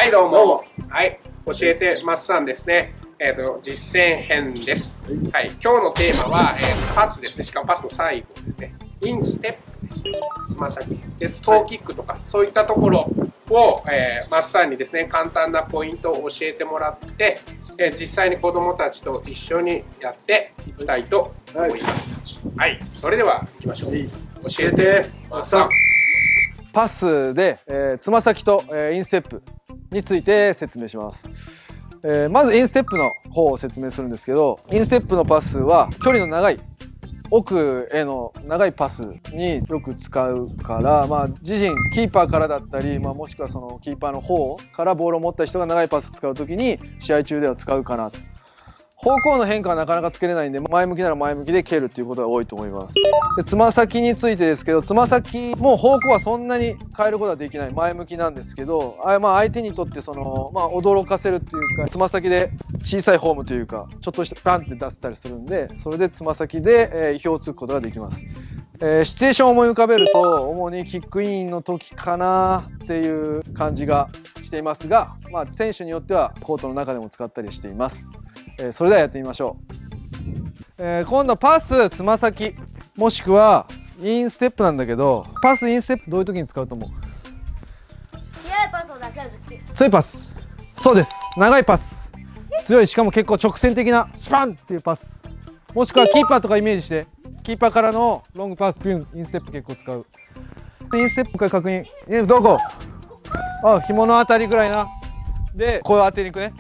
はい、どうも。はい、教えてマッサンですね。実践編です。はい、今日のテーマは、パスですね。しかもパスの最後ですね。インステップですね。つま先でトーキックとか、そういったところを、マッサンにですね、簡単なポイントを教えてもらって、実際に子どもたちと一緒にやっていきたいと思います。はい、それでは行きましょう。教えてマッサン。 パスで、つま先と、インステップについて説明します。まずインステップの方を説明するんですけど、インステップのパスは距離の長い奥への長いパスによく使うから、自陣キーパーからだったり、もしくはそのキーパーの方からボールを持った人が長いパス使う時に試合中では使うかなと。方向の変化はなかなかつけれないんで、前向きなら前向きで蹴るっていうことが多いと思います。で、つま先についてですけど、つま先も方向はそんなに変えることはできない、前向きなんですけど、相手にとって驚かせるっていうか、つま先で小さいフォームというか、ちょっとしたバンって出せたりするんで、それでつま先で、意表をつくことができます。シチュエーションを思い浮かべると、主にキックインの時かなっていう感じがしていますが、選手によってはコートの中でも使ったりしています。それではやってみましょう。今度パスつま先もしくはインステップなんだけど、パスインステップどういう時に使うと思う？ 強いパスを出した時。 強いパス。そうです。長いパス。強い、しかも結構直線的なスパンっていうパス。もしくはキーパーとかイメージして、キーパーからのロングパスピュン、インステップ結構使う。インステップから確認。どこ？紐のあたりぐらいな。でこう当てにいくね。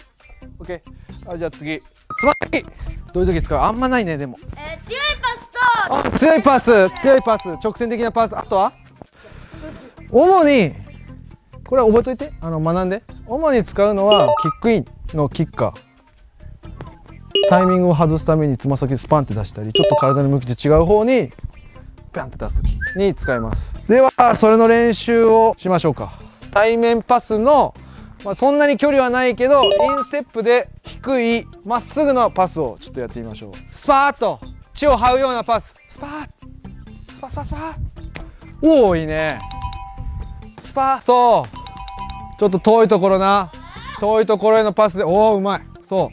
OK。じゃあ次、つま先どういう時使う？あんまないね。でも強いパスと強いパス、直線的なパス。あとは主にこれは覚えといて、学んで。主に使うのはキックインのキッカー。タイミングを外すためにつま先スパンって出したり、ちょっと体の向きで違う方にピャンって出す時に使います。ではそれの練習をしましょうか。対面パスのそんなに距離はないけど、インステップで低いまっすぐのパスをちょっとやってみましょう。スパーッと地を這うようなパス。スパーッスパスパスパー。おお、いいね。スパー。そう、ちょっと遠いところな、遠いところへのパスで、おお、うまい。そう、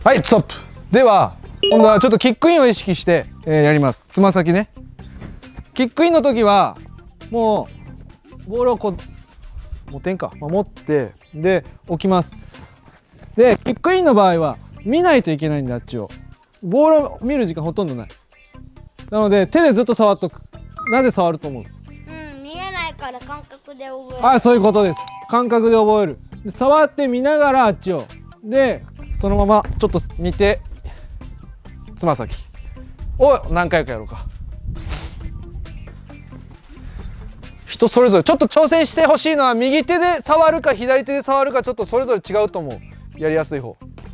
はい、ストップ。では今度はちょっとキックインを意識して、やります。つま先ね。キックインの時はもうボールをこう持ってんか、持ってで置きます。でキックインの場合は見ないといけないんで、あっちをボールを見る時間ほとんどない。なので手でずっと触っとく。なぜ触ると思う？ 見えないから感覚で覚える。 そういうことです。感覚で覚える。で触って見ながらあっちをでそのままちょっと見てつま先を何回かやろうか。人それぞれちょっと挑戦してほしいのは、右手で触るか左手で触るか、ちょっとそれぞれ違うと思う。やりやすい方。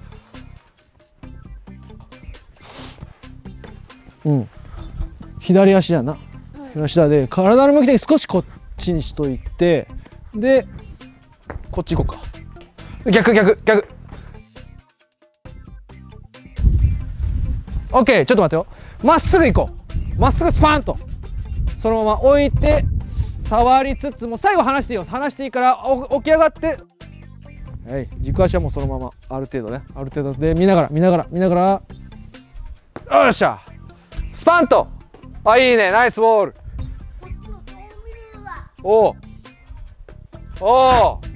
左足やな。左足だ。で体の向きで少しこっちにしといて、でこっち行こうか。逆。OK。 ちょっと待ってよ。まっすぐ行こう。まっすぐスパーンとそのまま置いて触りつつも、最後離していいよ。離していいから起き上がって、はい、軸足はもうそのままある程度ね、ある程度で見ながら、よっしゃ、スパンと。いいね、ナイスボール。おお、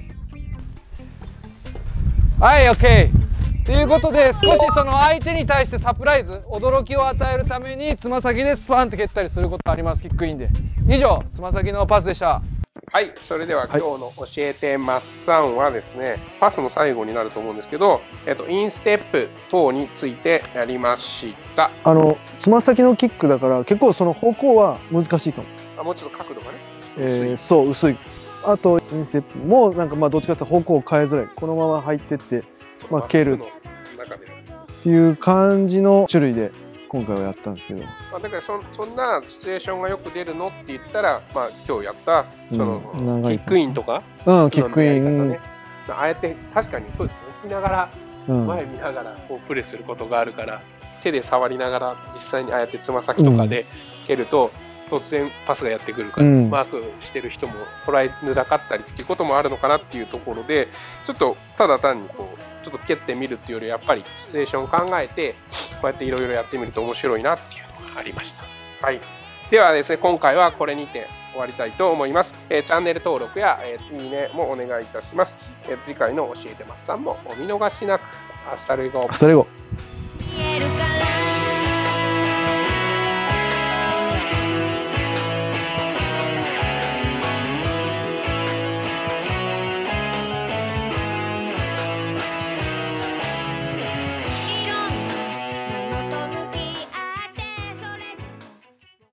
はい、 OK。 ということで、少しその相手に対してサプライズ、驚きを与えるためにつま先でスパンって蹴ったりすることあります、キックインで。以上、つま先のパスでした。 はい、それでは今日の教えてマッサンはですね、パスの最後になると思うんですけど、インステップ等についてやりました。 つま先のキックだから結構その方向は難しいかも。 もうちょっと角度がね、 そう、薄い。あとインステップもなんかどっちかというと方向を変えづらい。このまま入ってって蹴るっていう感じの種類で今回はやったんですけど、 だからそんなシチュエーションがよく出るのって言ったら、今日やったその、キックインとか、 キックイン、 あえて確かにそうですね、置きながら、前見ながらこうプレスすることがあるから、手で触りながら実際にああやってつま先とかで蹴ると突然パスがやってくるから、マークしてる人も捉えづらかったりっていうこともあるのかなっていうところで、ちょっとただ単にこうちょっと蹴ってみるっていうよりやっぱりシチュエーションを考えてこうやっていろいろやってみると面白いなっていうのがありました。はい、ではですね、今回はこれにて終わりたいと思います。チャンネル登録や、いいねもお願いいたします。次回の教えてますさんもお見逃しなく。アスタルゴ。